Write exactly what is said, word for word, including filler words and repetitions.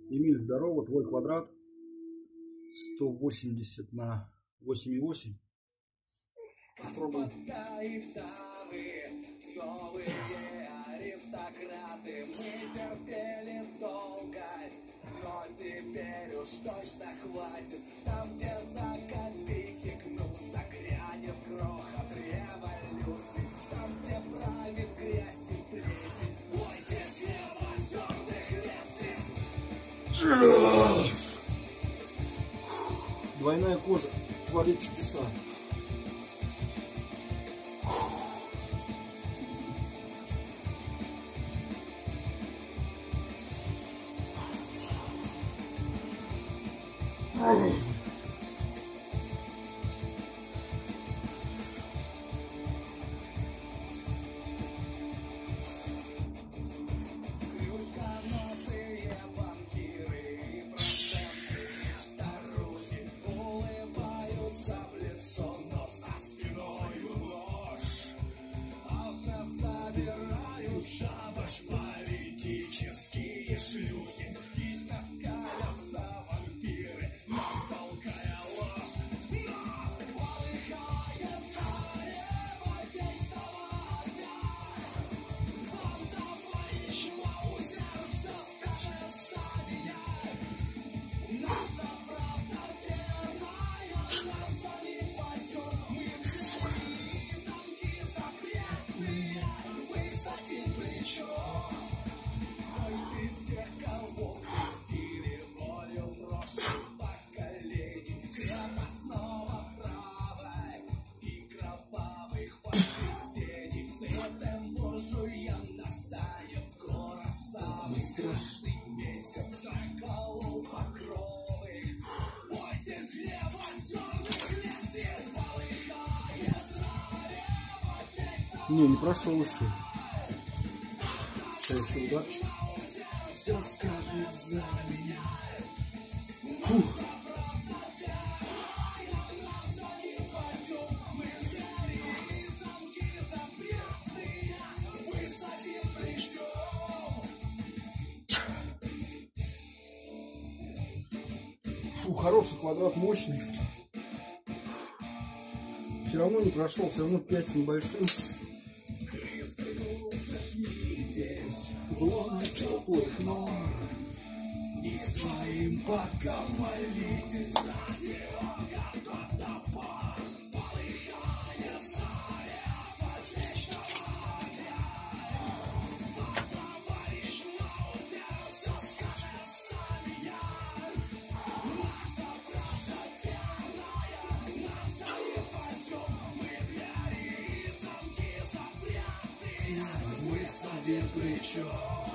Эмиль, здорово, твой квадрат сто восемьдесят на восемь и восемь. Попробуй. Новые аристократы, мы терпели долго, но теперь уж точно хватит. Там, где за копейки гнутся, грянет грохот революции. Там, где правит грязь и плесень, бойтесь гнева черных лестниц. Двойная кожа творит чудеса. Крючконосые банкиры и процентные старухи улыбаются в лицо, но за спиною ложь. Алчно собирают шабаш политические шлюхи. Хищно скалятся вампиры, нам толкая ложь. Но полыхает зарево вечного огня. Вам товарищу у сердца скажет Савия. Наша правда верная, нас нипочем. Мы двери и замки запретные высадим плечом. Бойтесь тех, кого крестили болью прошлых поколений. Крепостного права и кровавых воскресений. Цветом буржуям настанет скоро самый страшный месяц. Соколов покровых. Бойтесь гнева черных лестниц. Полыхает зарево вечного. Не, не прошел еще. Следующий ударчик. Все скажет за меня. Фух. Мы звери и замки запретные высадим плечом. Фу, хороший квадрат, мощный. Все равно не прошел, все равно пять с небольшим. Крысы глубже жмитесь В лоно теплых ног. и своим богам молитесь. Ради готов топор. Полыхает зарево вечного огня. Вам товарищ Маузер все скажет Савия. Наша правда верная, наша нипочем. Мы двери и замки запретные высадим плечом.